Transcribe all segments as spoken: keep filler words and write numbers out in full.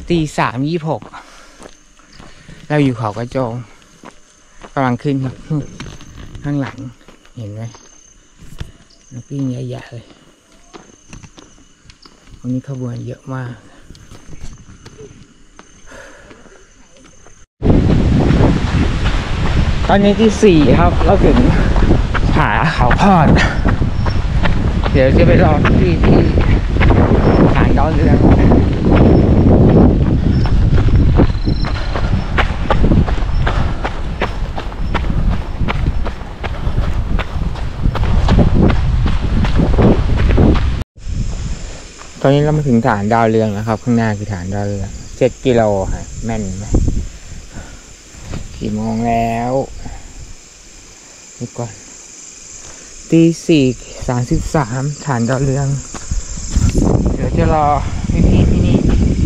ตีสามยี่หกเราอยู่เขากระโจงกำลังขึ้นครับข้างหลังเห็นไหมนักวิ่งเยอะแยะเลยวันนี้ขบวนเยอะมากตอนนี้ที่สี่ครับเราถึงผาเขาพอดเดี๋ยวจะไปรอที่ที่ฐานดาวเรืองตอนนี้เรามาถึงฐานดาวเรืองแล้วครับข้างหน้าคือฐานดาวเรืองเจ็ดกิโลค่ะแม่นไหมกี่โมงแล้วนี่ก่อนตีสี่สามสิบสามฐานดาวเรืองเดี๋ยวจะรอพี่พี่ที่นี่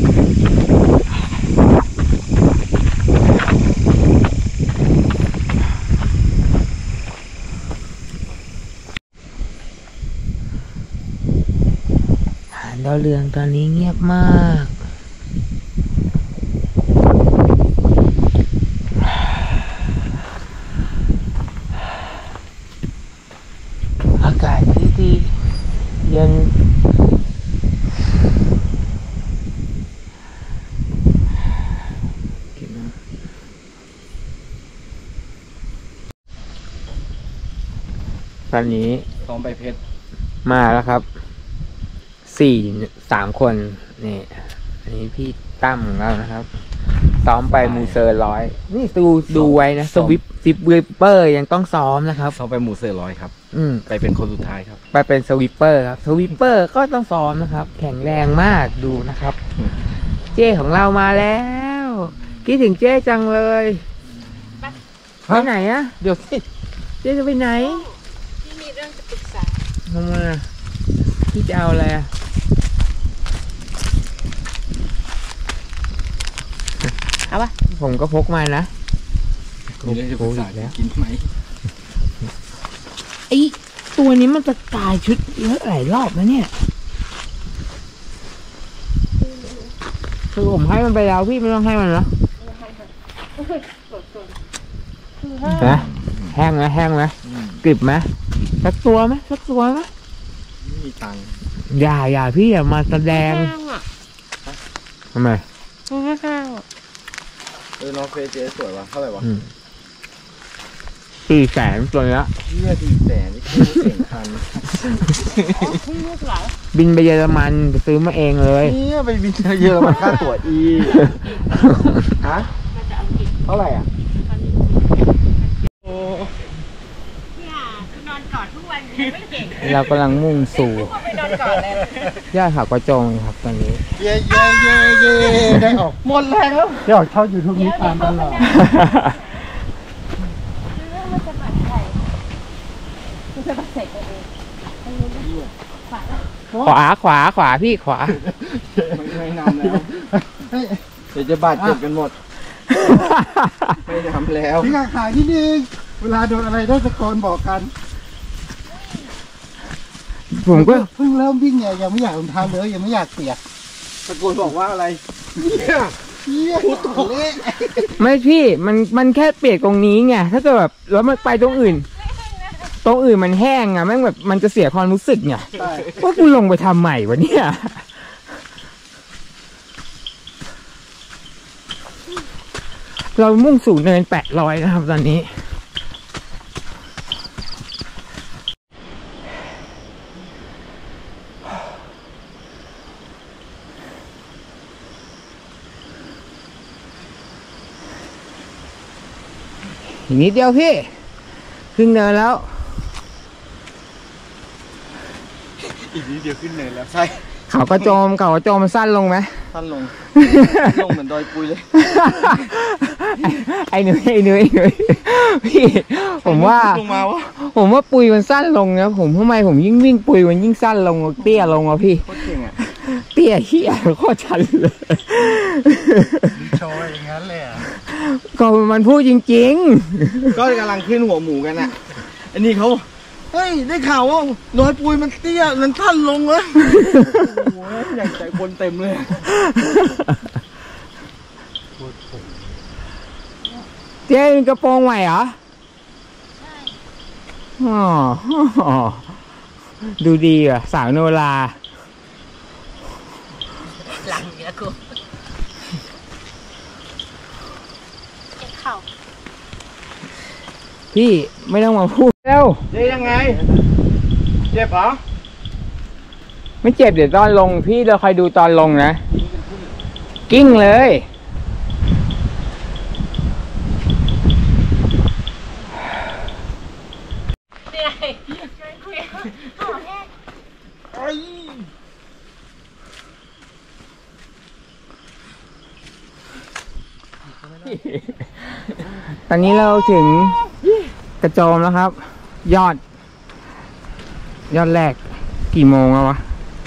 ฐานดาวเรืองตอนนี้เงียบมากอากาศดีๆเย็นตอนนี้ซ้อมไปเพชรมาแล้วครับสี่สามคนนี่อันนี้พี่ตั้มของเรานะครับซ้อมไปมูเซอร์ร้อยนี่ดูดูไว้นะสวิปซิปวิปเปอร์ยังต้องซ้อมนะครับซ้อมไปมูเซอร์ร้อยครับอืมไปเป็นคนสุดท้ายครับไปเป็นสวิปเปอร์ครับสวิปเปอร์ก็ต้องซ้อมนะครับแข็งแรงมากดูนะครับเจ้ของเรามาแล้วคิดถึงเจ้จังเลยไปไหนอะเดี๋ยวสิเจ้จะไปไหนพี่มีเรื่องจะปรึกษาทำไมพี่จะเอาอะไรอะเอาปะผมก็พกมานะมีเรื่องจะปรึกษาแล้วกินไหมไอตัวนี้มันจะตายชุดเยอะหลายรอบนะเนี่ยคือผมให้มันไปแล้วพี่ไม่ต้องให้มันแล้วนะแห้งไหมแห้งไหมกริบไหมสักตัวไหมสักตัวไหมไม่มีตังค์อย่าอย่าพี่อย่ามาแสดงทำไมไม่ข้างเออน้องเฟย์เจ๊สวยว่ะเท่าไหร่วะสี่แสนตัวเนี้ยเนี่ยสี่แสนนี่คือเสียงคันบินไปเยอรมันไปซื้อมาเองเลยเนี่ยไปบินไปเยอรมันค่าตั๋วอีฮะเท่าไหร่อ่ะโอ้ย่านอนกอดทุกวันไม่เก่งเรากำลังมุ่งสู่ไปนอนกอดเลยย่าเขากระจงครับตอนนี้เย่เย่เย่เย่ได้ออกหมดแล้วได้ออกเข้ายูทูบนี้ตามตลอดขวาขวาขวาพี่ขวาไม่นำแล้วเดี๋ยวจะบาดเจ็บกันหมดไม่นำแล้วพี่ขาขาที่นึงเวลาโดนอะไรต้องตะโกนบอกกันผมก็เพิ่งเริ่มวิ่งเนี่ยยังไม่อยากรองเท้าเลยยังไม่อยากเปียกตะโกนบอกว่าอะไรเนี่ยเนี่ยพูดตรงนี้ไม่พี่มันมันแค่เปียกตรงนี้ไงถ้าเกิดแบบแล้วมันไปตรงอื่นตรงอื่นมันแห้งอ่ะแม่งแบบมันจะเสียความรู้สึกไงว่ากูลงไปทำใหม่วะเนี่ยเรามุ่งสู่เนินแปดร้อยนะครับตอนนี้อีกนิดเดียวพี่ขึ้นเนินแล้วอีกนิดเดียวขึ้นเนินแล้วใช่เขากระโจมเขากระโจมมันสั้นลงไหมสั้นลงลงเหมือนดอยปุยเลยไอ้หนุ่ยไอ้หนุ่ยไอ้หนุ่ยพี่ผมว่าผมว่าปุยมันสั้นลงนะผมทำไมผมยิ่งวิ่งปุยมันยิ่งสั้นลงเตี้ยลงอ่ะพี่เตี้ยเหี้ยโคตรชันเลยโชว์อย่างนั้นเลยอ่ะก็มันพูดจริงๆก็กำลังขึ้นหัวหมูกันอ่ะอันนี้เขาเฮ้ยได้ข่าวว่าดอยปุยมันเตี้ยมันสั้นลงเลยโอ้โหอย่างใจคนเต็มเลยเจ๊มีกระโปรงใหม่เหรออ๋อดูดีอ่ะสาวโนราหลังเยอะกูเจ็บเข่าพี่ไม่ต้องมาพูดแล้วเจ๊ยังไง เจ็บเหรอไม่เจ็บเดี๋ยวตอนลงพี่เราคอยดูตอนลงนะ กิ้งเลยเหนื่อยคุยหอแห้งตอนนี้เราถึงกระโจมแล้วครับ ยอด ยอดแรกกี่โมงแล้ววะ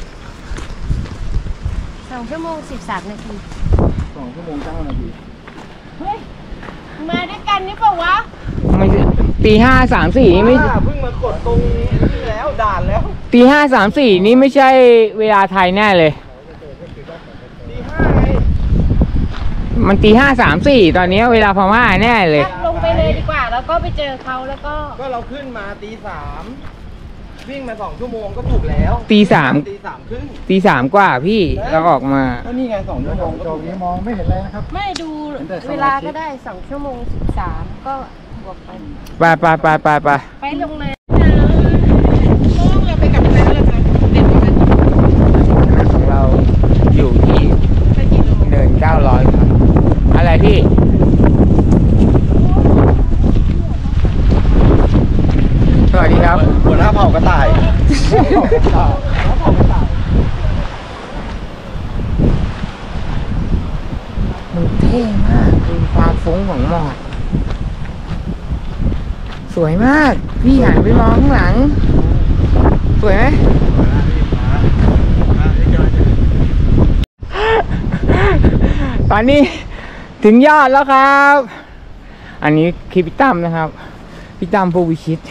สองชั่วโมงสิบสามนาทีสองชั่วโมงเก้านาทีเฮ้ยมาด้วยกันนี่เปล่าวะไม่ใช่ตีห้าสามสี่นี่ไม่เพิ่งมากดตรงนี้แล้วด่านแล้วตีห้าสามสี่นี่ไม่ใช่เวลาไทยแน่เลยตีห้าไงมันตีห้าสามสี่ตอนนี้เวลาพม่าแน่เลยลงไปเลยดีกว่า แล้วก็ไปเจอเขาแล้วก็ก็เราขึ้นมาตีสามวิ่งมาสองชั่วโมงก็ถูกแล้วตีสามตีสามครึ่งตีสามกว่าพี่เราออกมาก็นี่ไงสองชั่วโมงก็ถูกนี้มองไม่เห็นอะไรนะครับไม่ดูเวลาก็ได้สองชั่วโมงสิบสามก็บวกไปไปไปไปไปไปไปลงเลยต้องเราไปกับแล้วเราจะเด็ดกันของเราอยู่ที่ไปกี่โลเดินเก้าร้อยครับอะไรพี่สวัสดีครับหัวหน้าเผ่ากระต่ายมันเท่มากดูความฟุ้งของหมอกสวยมากพี่หันไปมองข้างหลัง สวยไหมตอนนี้ถึงยอดแล้วครับ อันนี้คือพี่ตั้มนะครับพี่ตั้มผู้วิชิต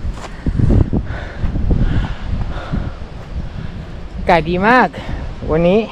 อากาศดีมากวันนี้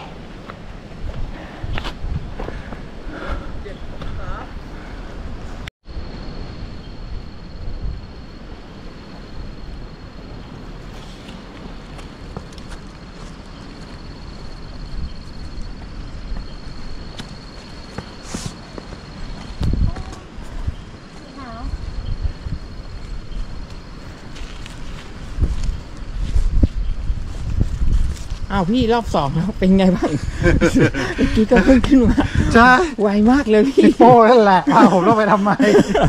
อ้าวพี่รอบสองแล้วเป็นไงบ้าง เมื่อกี้ก็เพิ่งขึ้นมาใช่ไวมากเลยพี่โป้นั่นแหละอ้าวผมต้องไปทำไม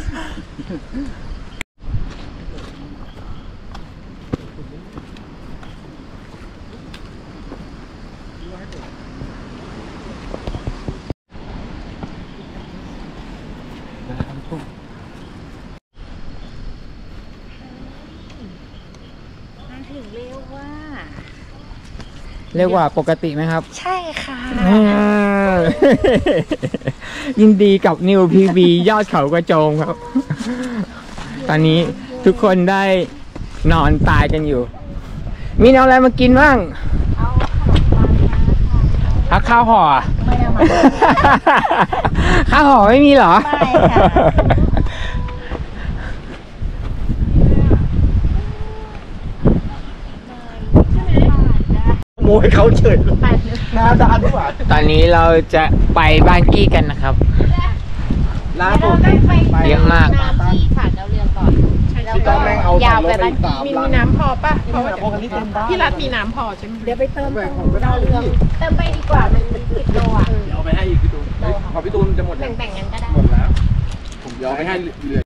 มาถึงเร็วว่าเรียกว่าปกติไหมครับใช่ค่ะอ่า ยินดีกับนิวพีบียอดเขากระโจมครับ ตอนนี้ทุกคนได้นอนตายกันอยู่ มีเอาอะไรมากินบ้างเอาเอาข้าวห่อไม่เอามาข้าวห่อไม่มีเหรอไม่ค่ะโมยเขาเฉยหน้าด้านด้วยตอนนี้เราจะไปบ้านกี้กันนะครับล่าเราสุดต้องไปเยอะมากน้ำที่ฐานดาวเรืองก่อนแล้วพี่ก็ต้องแม่งเอายาวไปบ้านสามมีลัมีงน้ำพอป่ะเพราะว่าพวกนี้เต็มบ้านพี่รัฐมีน้ำพอใช่ไหมเดี๋ยวไปเติมแบ่งผมก็ได้พี่เติมไปดีกว่ามันสิบโลอ่ะเดี๋ยวเอาไปให้อีกพี่ตูนขอพี่ตูนจะหมดแล้วแบ่งๆกันก็ได้หมดแล้ว ผมเดี๋ยวเอาไปให้เหลือ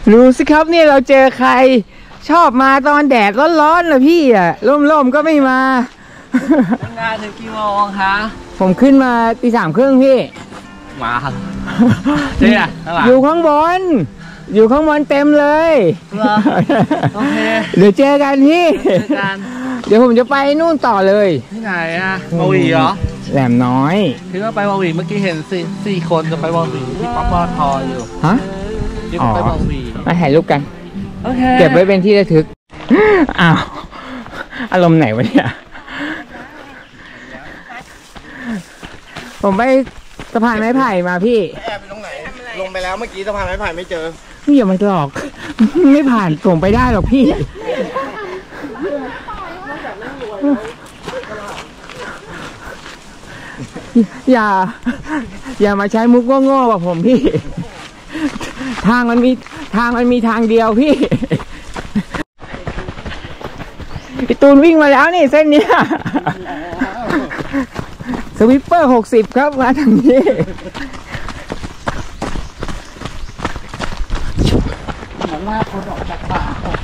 ดูสิครับเนี่ยเราเจอใครชอบมาตอนแดดร้อนๆนะพี่อ่ะร่มๆก็ไม่มาทำงานถึงกี่โมงคะผมขึ้นมาตีสามครึ่งพี่มาเจ๊อะข้างหลังอยู่ข้างบน อยู่ข้างบนเต็มเลยเหรอโอเคเดี๋ยวเจอกันพี่เจอกันเดี๋ยวผมจะไปนู่นต่อเลยที่ไหนอะวาวีเหรอแหลมน้อยคิดว่าไปวาวีเมื่อกี้เห็นสี่สี่คนจะไปวาวีที่ปั๊มปตทอยู่ฮะที่ไปวาวีมาถ่ายรูปกันโอเคเก็บไว้เป็นที่ระทึก อ้าว อารมณ์ไหนวะเนี่ย ผมไปสะพานไม้ไผ่มาพี่แอบไปตรงไหนลงไปแล้วเมื่อกี้สะพานไม้ไผ่ไม่เจอนี่อย่ามาหลอก ไม่ผ่านส่งไปได้หรอกพี่ อย่า อย่ามาใช้มุกโง่ๆกับผมพี่ ทางมันมีทางมันมีทางเดียวพี่ พี่ตูนวิ่งมาแล้วนี่เส้นเนี้ยสวิปเปอร์หกสิบครับมาทางนี้มันลากคนออกจากป่า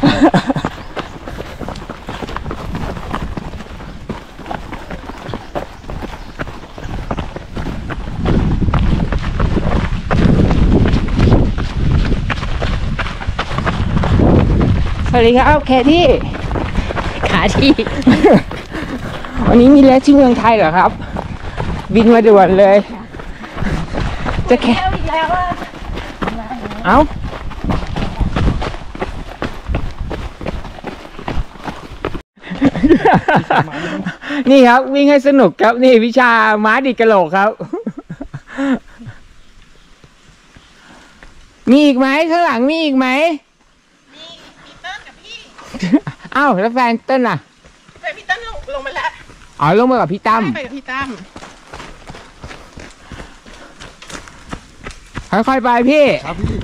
สวัสดีครับแคที่ขาที่ วันนี้มีเลสที่เมืองไทยเหรอครับ บินมาด่วนเลยจะแค่เอ้านี่ครับวิ่งให้สนุกครับนี่วิชาม้าดิดกระโหลกครับ มีอีกไหมข้างหลังมีอีกไหมมีมีเติ้ลกับพี่เอ้าแล้วแฟนเติ้ลล่ะแฟนพี่เติ้ลลงมาแล้วอ๋อลงมากับพี่ตั้มไปกับพี่ตั้มค่อยๆไปพี่ครับพี่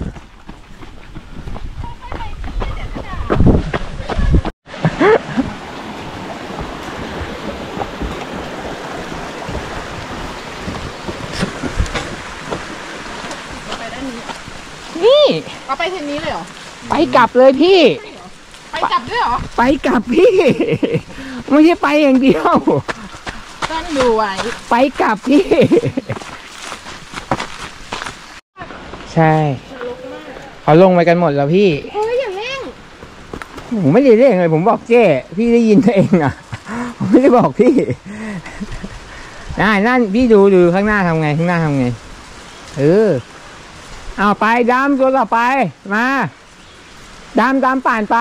นี่เอาไปทีนี้เลยเหรอไปกลับเลยพี่ไปกลับด้วยเหรอไปกลับพี่ไม่ใช่ไปอย่างเดียวต้องดูไว้ไปกลับพี่ใช่เขาลงไปกันหมดแล้วพี่เฮ้ยอย่าเร่งผมไม่ได้เร่งเลยผมบอกเจ้พี่ได้ยินเองอ่ะผมไม่ได้บอกพี่นั่นนั่นพี่ดูดูข้างหน้าทำไงข้างหน้าทำไงเออเอาไปดำตัวต่อไปมาดำดำป่านไป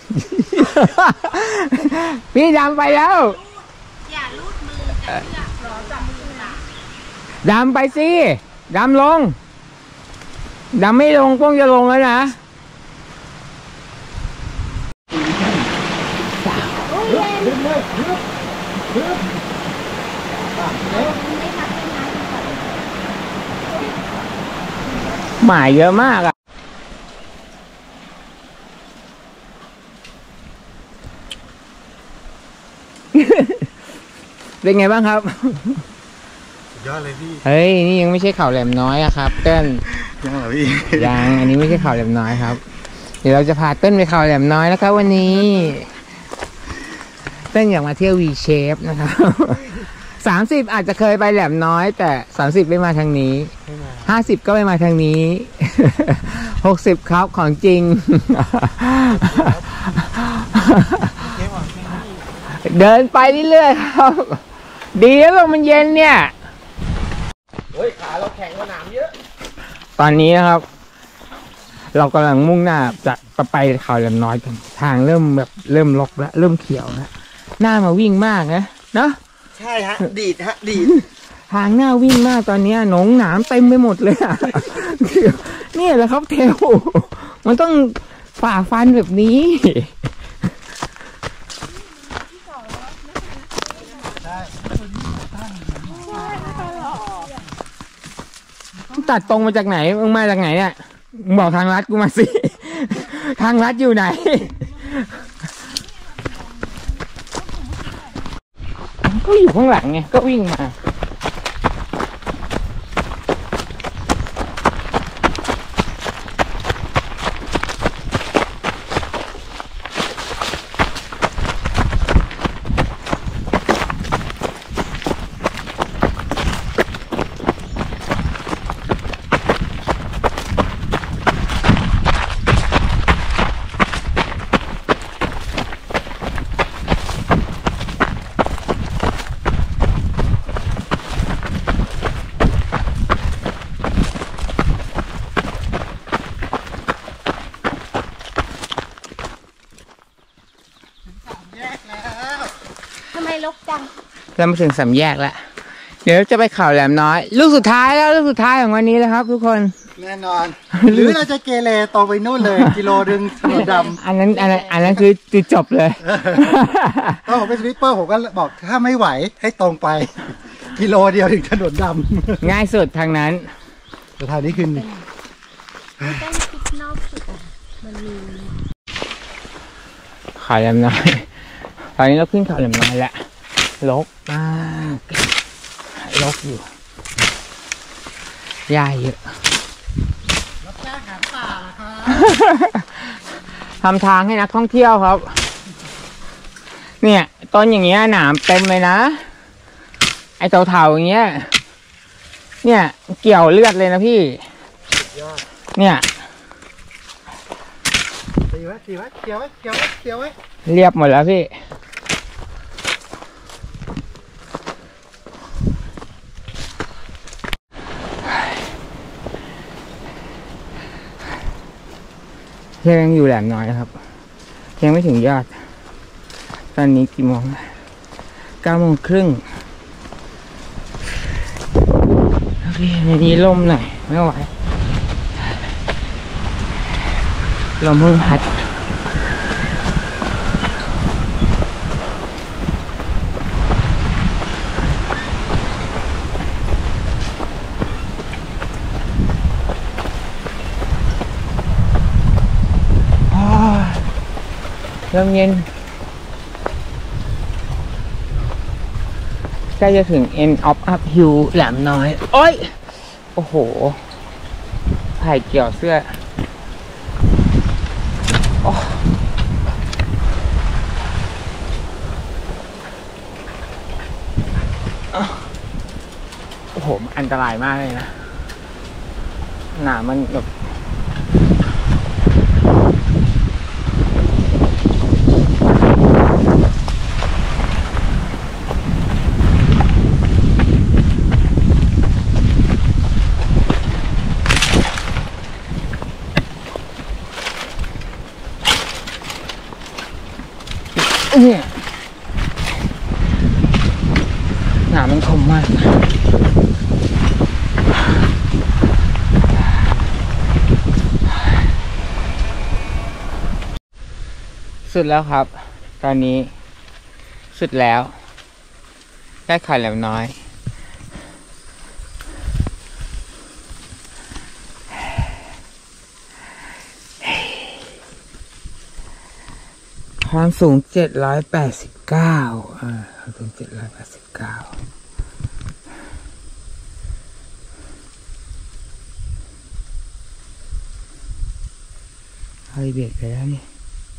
พี่ดำไปแล้วอย่าลูดมือจับเชือกรอจับมือนะดำไปสิดำลงดำไม่ลงต้องจะลงแล้วนะหมายเยอะมากอะเป็นไงบ้างครับสุดยอดเลยพี่เฮ้ยนี่ยังไม่ใช่เขาแหลมน้อยอะครับเต้นยังเหรอพี่ยังอันนี้ไม่ใช่เขาแหลมน้อยครับเดี๋ยวเราจะพาเต้นไปเขาแหลมน้อยแล้วครับวันนี้เต้นอยากมาเที่ยววีเชฟนะครับสามสิบอาจจะเคยไปแหลมน้อยแต่สามสิบไม่มาทางนี้ห้าสิบก็ไม่มาทางนี้หกสิบครับของจริงเดินไปเรื่อยๆครับดีแล้วลมมันเย็นเนี่ยเฮ้ยขาเราแข็งกว่าหนามเยอะตอนนี้นะครับเรากำลังมุ่งหน้าจะไปเขาแหลมน้อยกันทางเริ่มแบบเริ่มรกแล้วเริ่มเขียวแล้วหน้ามาวิ่งมากนะเนาะใช่ฮะดีดฮะดีดทางหน้าวิ่งมากตอนนี้หนองหนามเต็มไปหมดเลยอะนี่แหละครับเทลมันต้องฝ่าฟันแบบนี้ตัดตรงมาจากไหนมึงมาจากไหนเนี่ยมึงบอกทางลัดกูมาสิทางลัดอยู่ไหนก็อยู่ข้างหลังไงก็วิ่งมาแยกแล้วทำไมลกจังเรามาถึงสามแยกแล้วเดี๋ยวจะไปเขาแหลมน้อยลูกสุดท้ายแล้วลูกสุดท้ายของวันนี้แล้วครับ ทุกคนแน่นอน หรือเราจะเกเรตรงไปนู่นเลย กิโลดึงถนนดำอันนั้นอันนั้นอันนั้นคือจุดจบเลยถ้าผมเป็นสวิปเปอร์ผมก็บอกถ้าไม่ไหวให้ตรงไป กิโลเดียวถึงถนนดำง่ายสุดทางนั้นสถานนี้คือต้นคิดนอกสุดอ่ะมันมีเขาแหลมน้อยตอนนี้เราขึ้นเขาแหลมน้อยแล้วรกมากรกอยู่หญ้าเยอะรับจ้างหาป่าครับทำทางให้นักท่องเที่ยวครับ เนี่ยต้นอย่างเงี้ยหนามเต็มเลยนะ ไอ้เถาๆอย่างเงี้ย เนี่ยเกี่ยวเลือดเลยนะพี่ เนี่ยตีไว้ตีไว้เกี่ยวไว้เกี่ยวไว้เกี่ยวไว้เรียบหมดแล้วพี่ ยังอยู่แหลมน้อยนะครับ ยังไม่ถึงยอด ตอนนี้กี่โมงเก้าโมงครึ่งโอเคในนี้ลมหน่อยไม่ไหวลมเพิ่งพัดเริ่มเย็นใกล้จะถึง end of up hill แหลมน้อย โอ้ย โอ้โหไผ่เกี่ยวเสื้อโอ้โอ้โห อันตรายมากเลยนะ หนามันแบบเนี่ยหนามันคมมากสุดแล้วครับ ตอนนี้สุดแล้วได้ไข่แหลมน้อยความสูงเจ็ดร้อยแปดสิบเก้าอ่าความสูงเจ็ดร้อยแปดสิบเก้าเฮ้ยเบียดไปแล้วนี่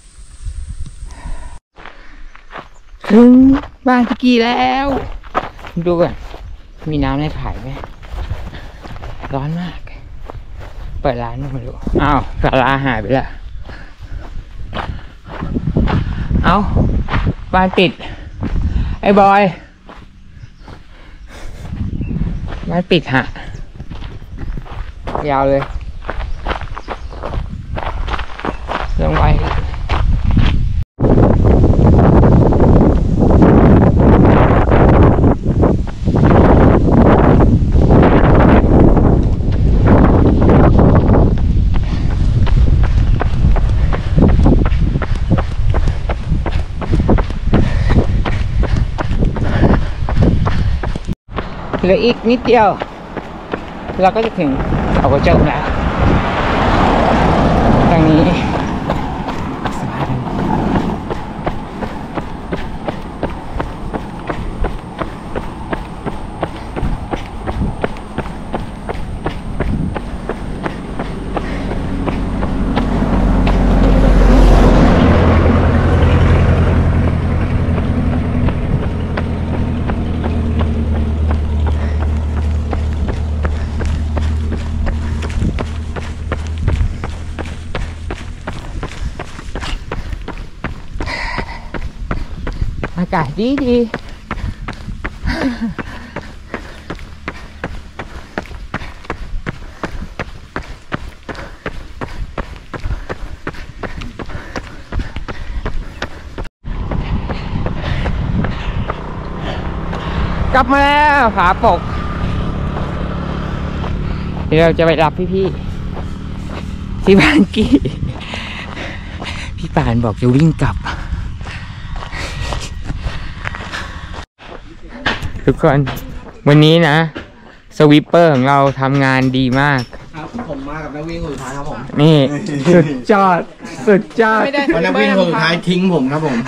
ถึงบ้านพี่กีแล้ว ดูก่อนมีน้ำในขายไหมร้อนมาก เปิดร้านไม่รู้อ้าวศาลาหายไปแล้วเอาบ้านปิดไอ้บอยบ้านปิดฮะยาวเลยลงไปเหลืออีกนิดเดียวเราก็จะถึงเขากระจกแล้วทางนี้สะพานอากาศดีดีลับมาแล้วผาปกเดี๋ยวเราจะไปรับพี่ๆที่บ้านกี้พี่ปานบอกจะวิ่งกลับทุกคนวันนี้นะสวิปเปอร์ของเราทำงานดีมากครับผมมากับนักวิ่งคนสุดท้ายครับผมนี่สุดยอดสุดยอดวันนักวิ่งคนสุดท้ายทิ้งผมครับผม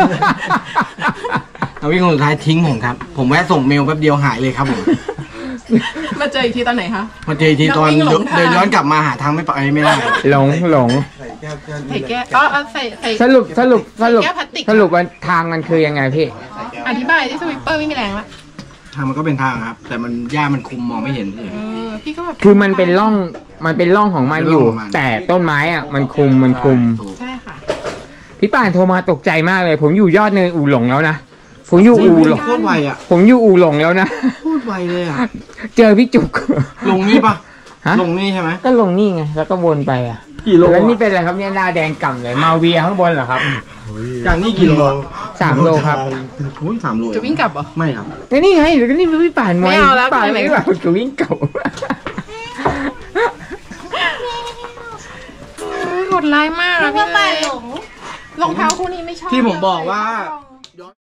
นักวิ่งคนสุดท้ายทิ้งผมครับผมแวะส่งเมลแป๊บเดียวหายเลยครับผมมาเจออีกทีตอนไหนคะมาเจออีกทีตอนเดินย้อนกลับมาหาทางไม่ไปไม่ได้หลงหลงใส่แก้วอ๋อใส่ใส่สรุปสรุปสรุปสรุปว่าทางมันคือยังไงพี่อธิบายที่สวิปเปอร์ไม่มีแรงละทางมันก็เป็นทางครับแต่มันหญ้ามันคุมมองไม่เห็นเลยพี่ก็แบบคือมันเป็นร่องมันเป็นร่องของมันอยู่แต่ต้นไม้อ่ะมันคุมมันคุมใช่ค่ะพี่ป่านโทรมาตกใจมากเลยผมอยู่ยอดเนินอู่หลงแล้วนะผมอยู่อู่หลงโคตรไวอ่ะผมอยู่อู่หลงแล้วนะโคตรไวเลยอ่ะเจอพี่จุกลงนี่ปะลงนี่ใช่ไหมก็ลงนี่ไงแล้วก็วนไปอ่ะกี่โลแล้วนี่เป็นอะไรครับเนี่ยหน้าแดงก่ำเลยมาเวียข้างบนเหรอครับจากนี่กี่โลสามโลครับอุ้ยสามโลจะวิ่งกลับเหรอไม่ครับก็นี่ไงก็นี่พี่ป่านไม่เอาแล้วป่านไม่แบบจะวิ่งกลับโหดร้ายมากอะพี่ป่านหลงรองเท้าคู่นี้ไม่ชอบที่ผมบอกว่า